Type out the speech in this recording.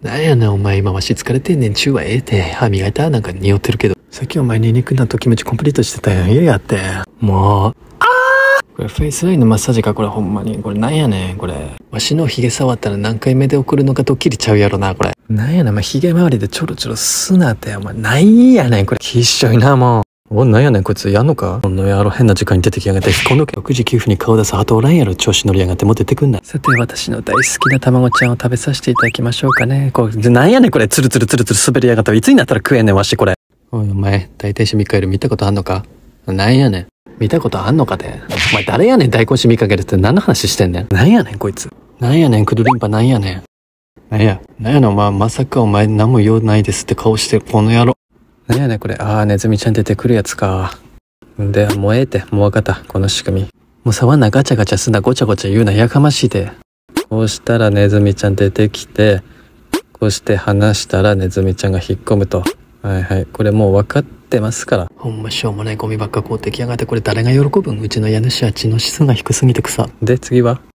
なんやねんお前今わし疲れてんねん。中はええて。歯磨いたなんか匂ってるけど。さっきお前に肉なんとキムチコンプリートしてたやん。家やって。もう。これフェイスラインのマッサージかこれほんまに。これなんやねんこれ。わしのヒゲ触ったら何回目で送るのかドッキリちゃうやろなこれ。なんやねんお前ヒゲ周りでちょろちょろすなって。お前なんやねんこれ。きっしょいなもう。お、なんやねんこいつやんのかこの野郎変な時間に出てきやがって。今度6時9分に顔出す鳩おらんやろ。調子乗りやがってもう出てくんな。さて私の大好きな卵ちゃんを食べさせていただきましょうかね。これなんやねんこれ。ツルツルツルツル滑りやがった。いつになったら食えんねんわしこれ。おいお前大天使ミカエル見たことあんのか。なんやねん見たことあんのかて。お前誰やねん大根しミカエルって何の話してんねん。なんやねんこいつ。なんやねんクルリンパなんやねん。なんやねんお前まさかお前何も用ないですって顔してるこの野郎。なんやねんこれ。あーネズミちゃん出てくるやつか。でもうええてもうわかったこの仕組み。もう触んなガチャガチャすなごちゃごちゃ言うなやかましいで。こうしたらネズミちゃん出てきてこうして離したらネズミちゃんが引っ込むと。はいはいこれもう分かってますから。ほんましょうもないゴミばっか買うてきやがって。これ誰が喜ぶん。うちの家主は知能指数が低すぎて草で次は